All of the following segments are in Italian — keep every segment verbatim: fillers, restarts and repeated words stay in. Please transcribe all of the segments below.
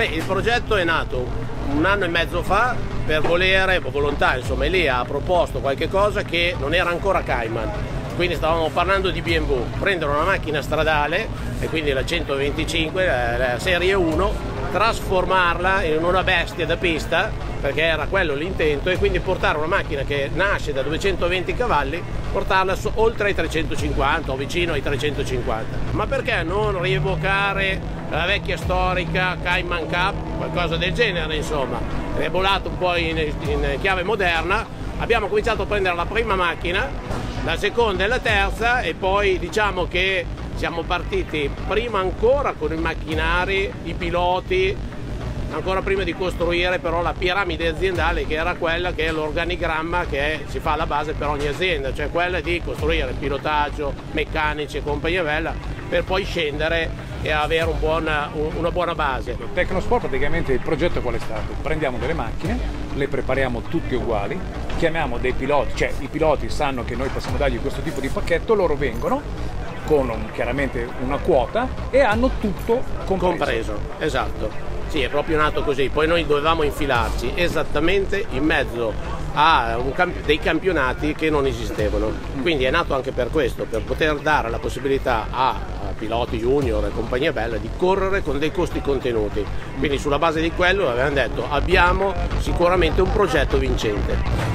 Beh, il progetto è nato un anno e mezzo fa per volere, volontà, insomma, Elia ha proposto qualche cosa che non era ancora Cayman. Quindi stavamo parlando di B and W, prendere una macchina stradale, e quindi la centoventicinque, la, la serie uno, trasformarla in una bestia da pista, perché era quello l'intento, e quindi portare una macchina che nasce da duecentoventi cavalli, portarla su, oltre ai trecentocinquanta o vicino ai trecentocinquanta. Ma perché non rievocare la vecchia storica Cayman Cup, qualcosa del genere, insomma, rebolato un po' in, in chiave moderna. Abbiamo cominciato a prendere la prima macchina, la seconda e la terza, e poi diciamo che siamo partiti prima ancora con i macchinari, i piloti, ancora prima di costruire però la piramide aziendale, che era quella che è l'organigramma che si fa alla base per ogni azienda, cioè quella di costruire pilotaggio, meccanici e compagnia bella, per poi scendere e avere un buona, una buona base. Tecnosport praticamente il progetto qual è stato? Prendiamo delle macchine, le prepariamo tutte uguali, chiamiamo dei piloti, cioè i piloti sanno che noi possiamo dargli questo tipo di pacchetto, loro vengono con un, chiaramente una quota, e hanno tutto compreso. compreso. Esatto. Sì, è proprio nato così. Poi noi dovevamo infilarci esattamente in mezzo a un camp- dei campionati che non esistevano. Quindi è nato anche per questo, per poter dare la possibilità a, a piloti junior e compagnia bella di correre con dei costi contenuti. Quindi sulla base di quello avevamo detto abbiamo sicuramente un progetto vincente.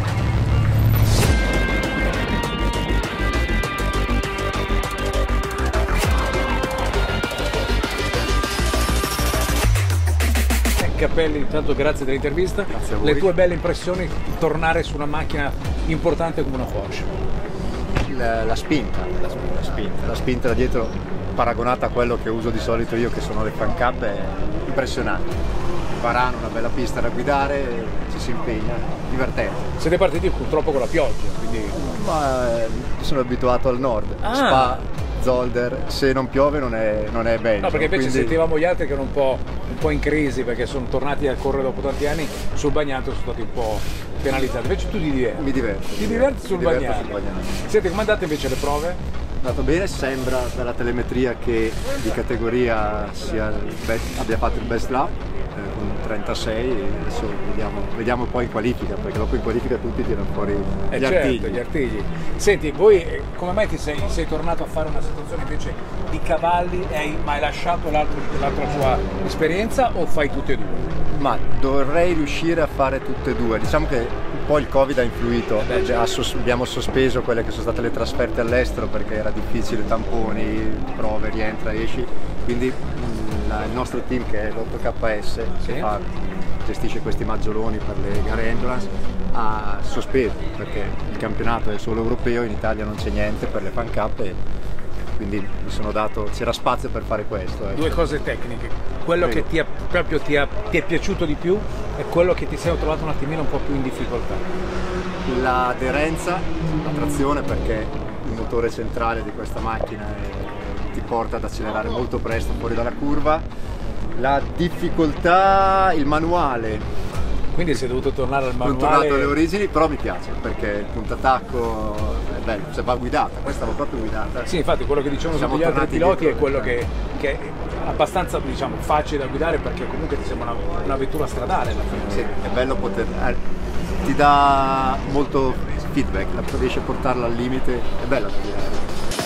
Cappelli, intanto grazie dell'intervista. Grazie a voi. Le tue belle impressioni di tornare su una macchina importante come una Porsche? La, la spinta, la, la spinta, la spinta da dietro paragonata a quello che uso di solito io, che sono le Fan Cup, è impressionante. Varano, una bella pista da guidare, ci si impegna, divertente. Siete partiti purtroppo con la pioggia, quindi... Ma eh, sono abituato al nord, ah. Spa, Zolder, se non piove non è, non è bello. No, perché invece quindi... sentivamo gli altri che erano un po', un po' in crisi, perché sono tornati a correre dopo tanti anni sul bagnato, sono stati un po' penalizzati. Invece tu ti diverti? Mi diverto. Ti diverti sul, bagnato. sul bagnato. Senti, come andate invece le prove? È andato bene, sembra dalla telemetria che di categoria sia il best, abbia fatto il best lap eh, con trentasei, e adesso vediamo, vediamo poi in qualifica, perché dopo in qualifica tutti tirano fuori eh gli, certo, artigli. gli artigli. Senti, voi come mai ti sei, sei tornato a fare una situazione invece di cavalli e hai mai lasciato l'altra tua esperienza, o fai tutte e due? Ma dovrei riuscire a fare tutte e due, diciamo che un po' il Covid ha influito, eh beh, certo. sos abbiamo sospeso quelle che sono state le trasferte all'estero perché era difficile, tamponi, prove, rientra, esci, quindi mh, la, il nostro team, che è l'otto K S, sì. che fa, gestisce questi maggioloni per le gare endurance, ha sospeso perché il campionato è solo europeo, in Italia non c'è niente per le Fan Cup, e quindi mi sono dato, c'era spazio per fare questo. Ecco. Due cose tecniche, quello Prego. che ti è, proprio ti, ha, ti è piaciuto di più e quello che ti sei trovato un attimino un po' più in difficoltà. L'aderenza, la trazione, perché il motore centrale di questa macchina è, ti porta ad accelerare molto presto fuori dalla curva. La difficoltà, il manuale. Quindi sei dovuto tornare al manuale? Sono tornato alle origini, però mi piace perché il puntatacco è bello, se va guidata, questa va proprio guidata. Sì, infatti quello che dicevano tutti gli altri piloti è quello che, che è abbastanza, diciamo, facile da guidare, perché comunque ti sembra una, una vettura stradale alla fine. Sì, è bello poter, eh, ti dà molto feedback, riesci a portarla al limite, è bella da guidare.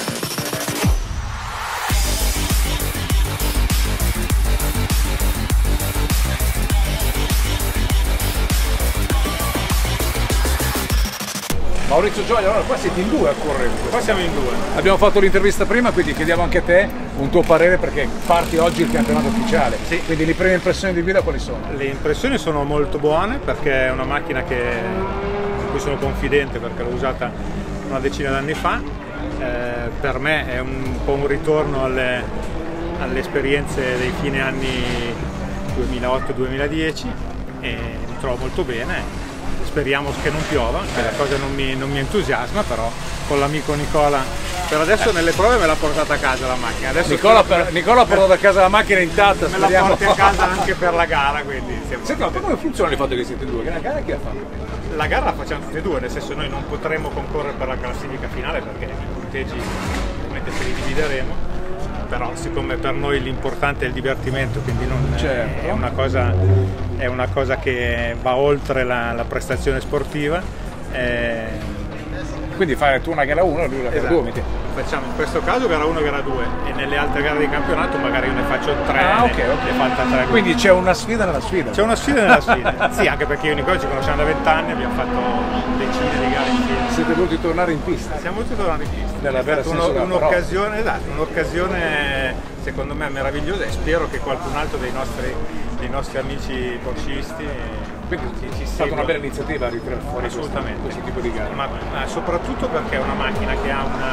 Maurizio Gioia, allora qua siete in due a correre. Qua siamo in due. Abbiamo fatto l'intervista prima, quindi chiediamo anche a te un tuo parere, perché parti oggi il campionato ufficiale. Sì. Quindi le prime impressioni di guida quali sono? Le impressioni sono molto buone, perché è una macchina che, in cui sono confidente, perché l'ho usata una decina d'anni fa. Eh, per me è un po' un ritorno alle, alle esperienze dei fine anni duemilaotto duemiladieci, e mi trovo molto bene. Speriamo che non piova, che la cosa non mi, non mi entusiasma, però con l'amico Nicola per adesso nelle prove me l'ha portata a casa la macchina. Adesso Nicola, per, Nicola ha portato a casa la macchina intatta, me speriamo. la porti a casa anche per la gara, quindi senti, ma come funziona il fatto che siete due? Che la gara chi la fa? La gara la facciamo tutti e due, nel senso noi non potremo concorrere per la classifica finale perché i punteggi ovviamente se li divideremo, però siccome per noi l'importante è il divertimento, quindi non certo. è, una cosa, è una cosa che va oltre la, la prestazione sportiva. Eh, Quindi fare tu una gara uno e lui una gara esatto. due, metti. Facciamo in questo caso gara uno, gara due e nelle altre gare di campionato magari io ne faccio tre, Ah, ok, ne, ok. ne falta tre. Quindi c'è una sfida nella sfida. C'è una sfida nella sfida. Sì, anche perché io e Nicola ci conosciamo da vent'anni, abbiamo fatto decine di gare insieme. Siete voluti tornare in pista. Siamo tutti tornati in pista. Nella È vera stata senso uno- della parola. un'occasione, esatto, un'occasione secondo me meravigliosa e spero che qualcun altro dei nostri, dei nostri amici porcisti Quindi ci, ci è stata segua. una bella iniziativa a ritirare fuori questo, Assolutamente. questo tipo di gare. Ma, ma soprattutto perché è una macchina che ha una,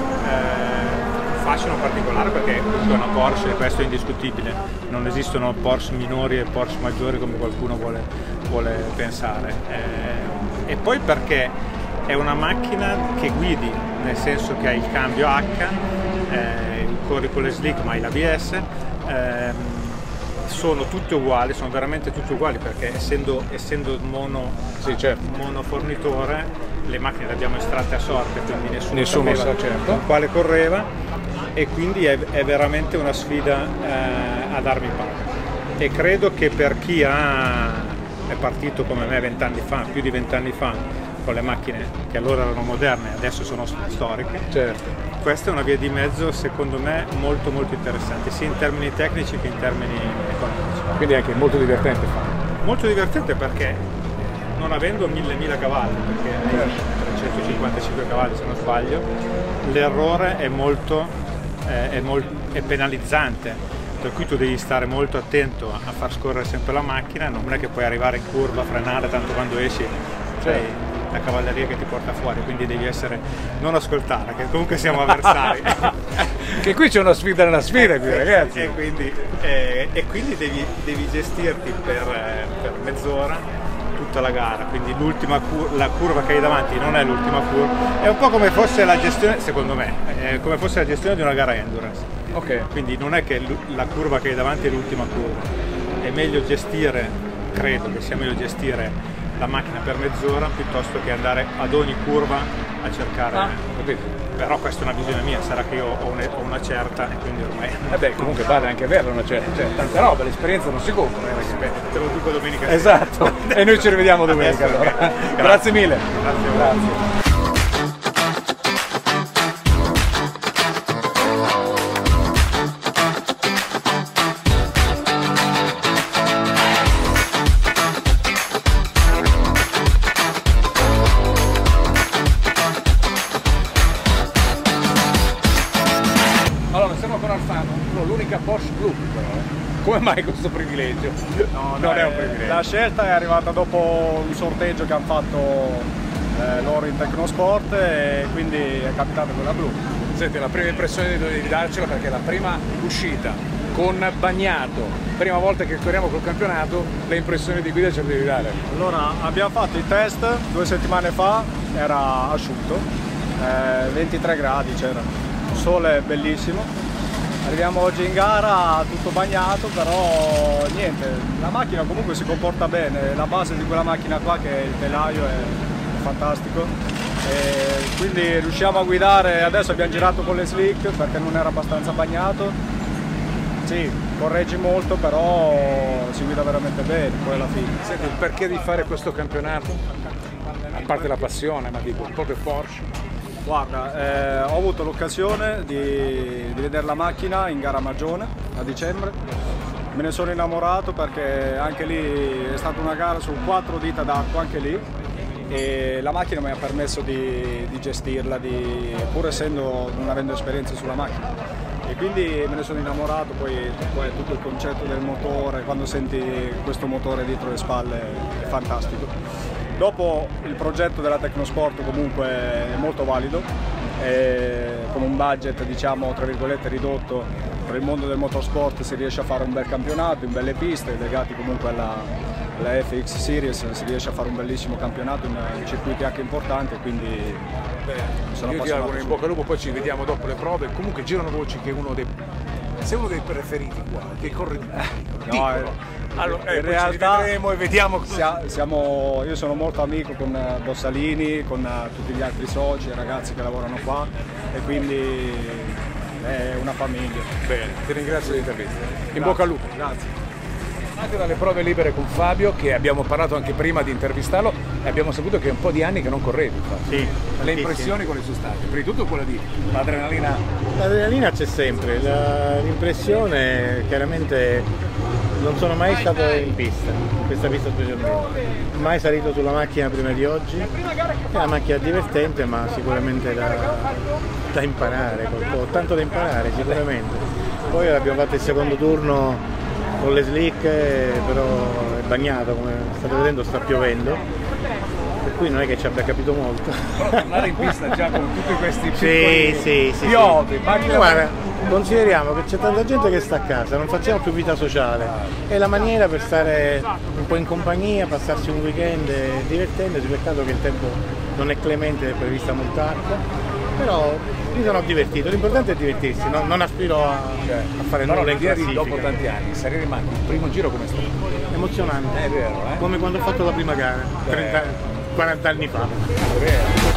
eh, un fascino particolare, perché è una Porsche e questo è indiscutibile. Non esistono Porsche minori e Porsche maggiori come qualcuno vuole, vuole pensare. Eh, e poi perché è una macchina che guidi, nel senso che hai il cambio H, eh, corri con le slick ma hai l'A B S. ehm, sono tutte uguali, sono veramente tutte uguali perché essendo, essendo mono, Sì, certo. monofornitore le macchine le abbiamo estratte a sorte, quindi nessuno, Nessuno sapeva sa, certo. con quale correva e quindi è, è veramente una sfida eh, ad armi pari. E credo che per chi ha, è partito come me vent'anni fa, più di vent'anni fa, con le macchine che allora erano moderne, adesso sono storiche, Certo. questa è una via di mezzo secondo me molto molto interessante, sia in termini tecnici che in termini economici. Quindi è anche molto divertente fare. Molto divertente perché non avendo mille mila cavalli, perché hai trecentocinquantacinque cavalli se non sbaglio, l'errore è molto eh, è, molt, è penalizzante, per cui tu devi stare molto attento a far scorrere sempre la macchina, non è che puoi arrivare in curva, frenare, tanto quando esci c'hai la cavalleria che ti porta fuori, quindi devi essere, non ascoltare, che comunque siamo avversari. Che qui c'è una sfida nella sfida, qui, ragazzi. E quindi, eh, e quindi devi, devi gestirti per, eh, per mezz'ora tutta la gara, quindi l'ultima cur- la curva che hai davanti non è l'ultima curva, è un po' come fosse la gestione, secondo me, è come fosse la gestione di una gara endurance. Ok. Quindi non è che l- la curva che hai davanti è l'ultima curva, è meglio gestire, credo che sia meglio gestire la macchina per mezz'ora piuttosto che andare ad ogni curva a cercare. Ah, capito. Però questa è una visione mia, sarà che io ho, un, ho una certa e quindi ormai. Eh beh, comunque vale anche averla una certa, cioè, tanta roba, l'esperienza non si compra, eh, ragazzi. Aspetta, te lo dico domenica sera. Esatto, e noi ci rivediamo domenica Adesso, allora. ok. Grazie mille. Grazie a voi. Grazie. Allora, siamo con Alfano, l'unica Porsche blu però, eh. Come mai questo privilegio? No, non è un eh, privilegio. La scelta è arrivata dopo un sorteggio che hanno fatto eh, loro in Tecnosport e quindi è capitata quella blu. Senti, la prima impressione devi darcela perché la prima uscita con Bagnato, prima volta che corriamo col campionato, le impressioni di guida ce le devi dare. Allora abbiamo fatto i test due settimane fa, era asciutto, eh, ventitré gradi c'era, il sole è bellissimo. Arriviamo oggi in gara tutto bagnato, però niente, la macchina comunque si comporta bene, la base di quella macchina qua che è il telaio è, è fantastico. E quindi riusciamo a guidare, adesso abbiamo girato con le slick perché non era abbastanza bagnato. Sì, correggi molto, però si guida veramente bene poi alla fine. Senti, il perché di fare questo campionato? A parte la passione, ma dico, proprio Porsche. Guarda, eh, ho avuto l'occasione di, di vedere la macchina in gara Magione a dicembre, me ne sono innamorato perché anche lì è stata una gara su quattro dita d'acqua, anche lì, e la macchina mi ha permesso di, di gestirla, di, pur essendo, non avendo esperienza sulla macchina. E quindi me ne sono innamorato, poi, poi tutto il concetto del motore, quando senti questo motore dietro le spalle è fantastico. Dopo il progetto della Tecnosport comunque è molto valido, e con un budget diciamo tra virgolette ridotto per il mondo del motorsport si riesce a fare un bel campionato in belle piste, legati comunque alla, alla F X Series si riesce a fare un bellissimo campionato in, in circuiti anche importanti, quindi Beh, sono io ti auguro in appassionato. bocca al lupo, poi ci vediamo dopo le prove. Comunque girano voci che uno dei sei uno dei preferiti qua, che corre di più. No, Dicono. Allora, eh, in poi realtà ci vedremo e vediamo cosa. sia- siamo, io sono molto amico con eh, Bossalini, con eh, tutti gli altri soci e ragazzi che lavorano qua e quindi è una famiglia. Bene, ti ringrazio dell'intervista. In bocca al lupo. Grazie. Anche dalle prove libere con Fabio, che abbiamo parlato anche prima di intervistarlo, e abbiamo saputo che è un po' di anni che non correvi. Infatti. Sì, le impressioni quali sono state? Prima di tutto quella di l'adrenalina. L'adrenalina c'è sempre, la- l'impressione chiaramente non sono mai stato in pista, in questa pista specialmente, mai salito sulla macchina prima di oggi, è una macchina divertente ma sicuramente da, da imparare, qualcosa, tanto da imparare sicuramente. Poi abbiamo fatto il secondo turno con le slick, però è bagnato, come state vedendo sta piovendo, per cui non è che ci abbia capito molto. Però tornare in pista già con tutti questi Sì, piccoli sì, sì, piove, sì. macchine- Guarda, consideriamo che c'è tanta gente che sta a casa, non facciamo più vita sociale, è la maniera per stare un po' in compagnia, passarsi un weekend divertendosi, peccato che il tempo non è clemente, è prevista molta acqua, però mi sono divertito, l'importante è divertirsi, no? Non aspiro a, a fare Però nulla in ieri, classifica. dopo tanti anni, salire in macchina, il primo giro come è stato? Emozionante, È vero, eh? come quando ho fatto la prima gara, trenta, quaranta anni fa. È vero.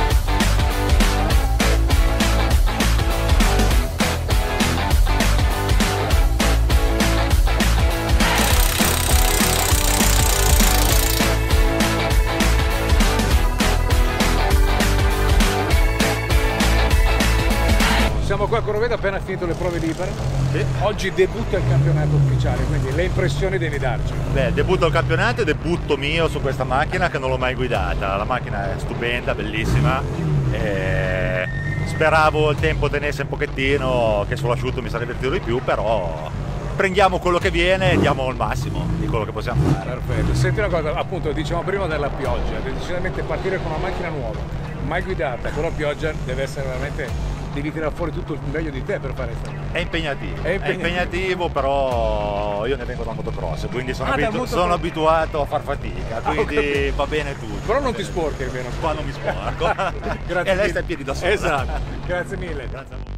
Siamo qua a Corrovedo, appena finito le prove libere. Sì. Oggi debutta il campionato ufficiale, quindi le impressioni devi darci. Beh, debutto al campionato e debutto mio su questa macchina che non l'ho mai guidata. La macchina è stupenda, bellissima. E speravo il tempo tenesse un pochettino, che sull'asciutto mi sarebbe divertito di più, però prendiamo quello che viene e diamo il massimo di quello che possiamo fare. Perfetto. Senti una cosa, appunto, dicevamo prima della pioggia, decisamente partire con una macchina nuova, mai guidata, con la pioggia deve essere veramente, devi tirare fuori tutto il meglio di te per fare questo. È impegnativo, È è impegnativo. impegnativo, però io ne vengo dal motocross, quindi sono, Ah, dal abitu- motocross. sono abituato a far fatica, Ah, ho quindi capito. va bene tutto. Però non va ti bene. sporchi almeno. Qua non mi sporco. Grazie e lei mille. sta in piedi da sola. Esatto, grazie mille. Grazie a voi.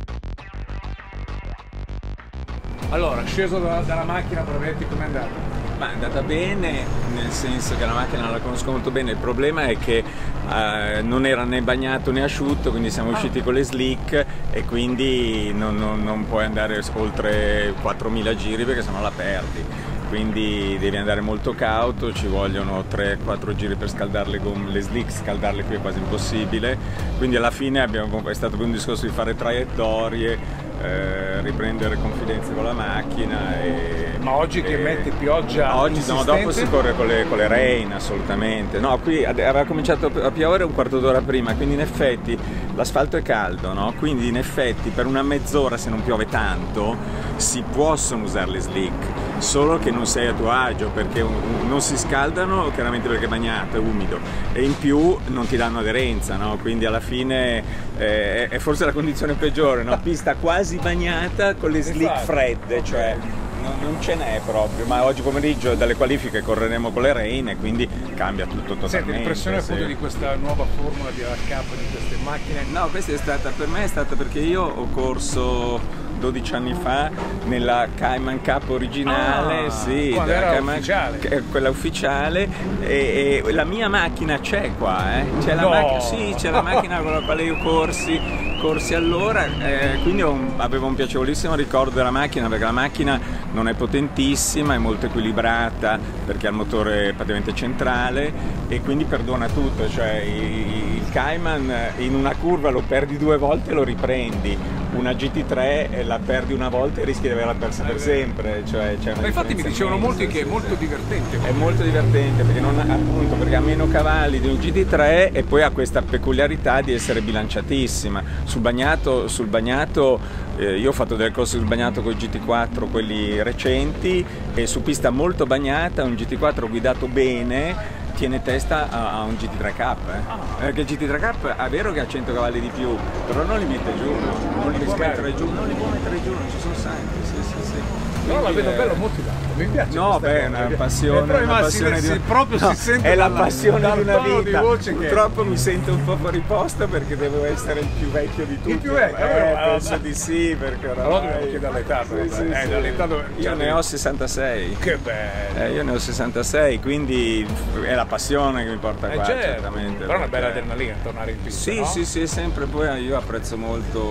Allora, sceso da- dalla macchina per vederti com'è andata. Ma è andata bene, nel senso che la macchina la conosco molto bene, il problema è che eh, non era né bagnato né asciutto, quindi siamo usciti con le slick e quindi non, non- non puoi andare oltre quattromila giri perché sennò la perdi. Quindi devi andare molto cauto, ci vogliono tre quattro giri per scaldare le gomme, le slick, scaldarle qui è quasi impossibile. Quindi alla fine abbiamo, è stato più un discorso di fare traiettorie, eh, riprendere confidenza con la macchina. E, Ma oggi che e- mette pioggia Oggi no, insistente? dopo si corre con le, con le rain assolutamente. No, qui ade- aveva cominciato a piovere un quarto d'ora prima, quindi in effetti l'asfalto è caldo, no? Quindi in effetti per una mezz'ora, se non piove tanto, si possono usare le slick, solo che non sei a tuo agio perché un- un- non si scaldano, chiaramente perché è bagnato, è umido, e in più non ti danno aderenza, no? Quindi alla fine eh, è forse la condizione peggiore, no? Pista quasi bagnata con le slick Infatti, fredde, ok. cioè non, non ce n'è proprio, ma oggi pomeriggio dalle qualifiche correremo con le rain e quindi cambia tutto totalmente. Senti, l'impressione sì. appunto di questa nuova formula di K, di queste macchine. No, questa è stata, per me è stata perché io ho corso dodici anni fa nella Cayman Cup originale, Ah, sì, quando della era Cayman- ufficiale. che- quella ufficiale, e, e la mia macchina c'è qua, eh. C'è la No. macchina, sì, c'è la macchina con la quale io corsi, corsi allora, eh, quindi ho un- avevo un piacevolissimo ricordo della macchina perché la macchina non è potentissima, è molto equilibrata perché ha il motore praticamente centrale e quindi perdona tutto, cioè i- il Cayman in una curva lo perdi due volte e lo riprendi, una G T tre eh, la perdi una volta e rischi di averla persa per sempre, cioè c'è una Ma infatti mi differenza dicevano immensa, molti che sì, è molto sì. divertente. È molto divertente perché, non, appunto, perché ha meno cavalli di un G T tre e poi ha questa peculiarità di essere bilanciatissima. Sul bagnato, sul bagnato eh, io ho fatto delle corse sul bagnato con i G T quattro, quelli recenti, e su pista molto bagnata un G T quattro guidato bene tiene testa a, a un G T tre K, eh. Perché il G T tre K è vero che ha cento cavalli di più, però non li mette giù, no? non li può Riscarica. mettere giù, non li può mettere giù, non ci sono santi, sì, sì, sì. Però la Quindi, vedo eh, bello motivato, mi piace. No, questa beh, è cosa, una perché- passione, eh, però una ma passione si, di si- proprio No, si sente è la dalla- passione dal di una tono vita. di voce che Purtroppo mi sento un po' fuori posto perché devo essere il più vecchio di tutti. più vecchio? Eh, Allora, penso allora- di sì, perché oramai... Allora dobbiamo chiedere l'età, Sì, però, sì, eh, sì. dall'età dove- Io cioè, ne ho sessantasei. Che bello. Eh, io ne ho sessantasei, quindi è la passione che mi porta Eh, qua, certo. certamente. Però è una bella perché- adrenalina tornare in pista, Sì, no? sì, sì, sempre. Poi io apprezzo molto il,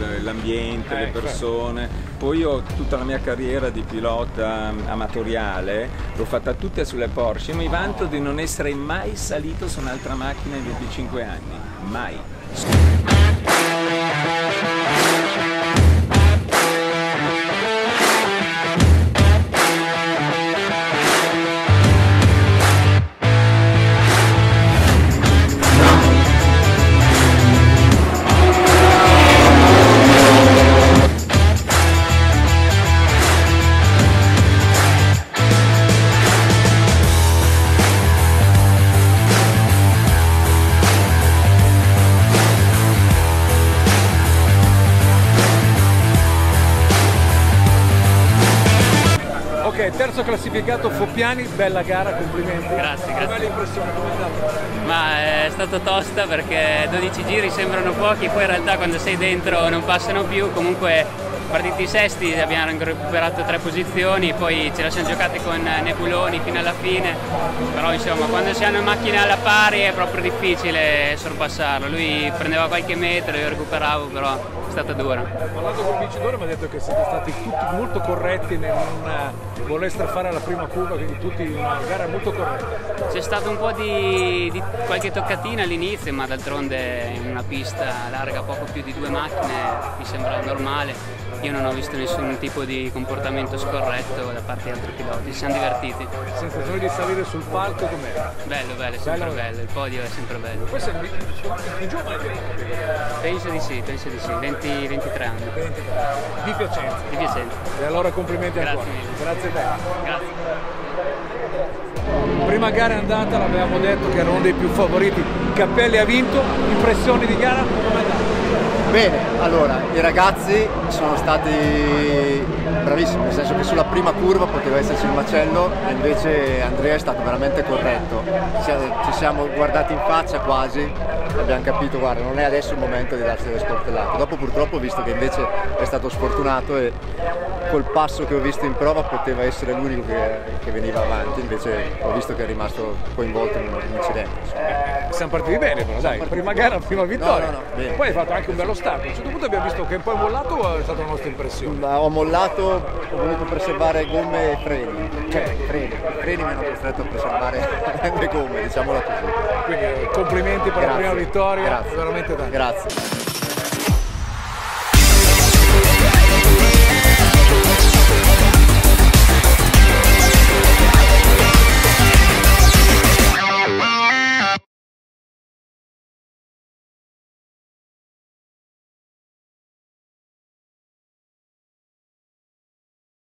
l'ambiente, eh, le persone. Poi io tutta la mia carriera di pilota amatoriale l'ho fatta tutta sulle Porsche. Io mi vanto di non essere mai salito su un'altra macchina in venticinque anni, mai. Ok, terzo classificato Foppiani, bella gara, complimenti. Grazie, grazie. Com'è l'impressione? Com'è andata? Ma è stato tosta perché dodici giri sembrano pochi, poi in realtà quando sei dentro non passano più. Comunque partiti sesti, abbiamo recuperato tre posizioni, poi ce la siamo giocate con Nebuloni fino alla fine, però insomma quando si hanno macchine alla pari è proprio difficile sorpassarlo. Lui prendeva qualche metro, io recuperavo, però è stata dura. Ho parlato con il vincitore, mi ha detto che siete stati tutti molto corretti nel non voler strafare la prima curva, quindi tutti in una gara molto corretta. C'è stato un po' di, di qualche toccatina all'inizio, ma d'altronde in una pista larga poco più di due macchine mi sembra normale. Io non ho visto nessun tipo di comportamento scorretto da parte di altri piloti, ci siamo divertiti. Sensazione di salire sul palco com'era? Bello, bello, è sempre bello, bello, il podio è sempre bello. Questo è il più giovane del mondo? Penso di sì, penso di sì, venti ventitré anni. ventitré. Di Piacenza. Di Piacenza. E allora complimenti Grazie ancora. mille. Grazie a te. Grazie. Prima gara è andata, l'avevamo detto che era uno dei più favoriti. Cappelli ha vinto, impressioni di gara, come è andata? Bene, allora i ragazzi sono stati bravissimi, nel senso che sulla prima curva poteva esserci il macello e invece Andrea è stato veramente corretto. Ci siamo guardati in faccia quasi e abbiamo capito, guarda, non è adesso il momento di darsi le sportellate. Dopo purtroppo ho visto che invece è stato sfortunato e col passo che ho visto in prova poteva essere l'unico che, che veniva avanti, invece ho visto che è rimasto coinvolto in un incidente. Eh, siamo partiti bene però, dai, prima gara, prima vittoria. No, no, no, poi hai fatto anche un bello start. A un certo punto abbiamo visto che poi è mollato o è stata la nostra impressione? Ma ho mollato, ho voluto preservare gomme e freni, cioè freni, i freni mi hanno costretto a preservare le gomme, diciamola così. Quindi complimenti per Grazie. la prima vittoria, Grazie. veramente tanto. Grazie.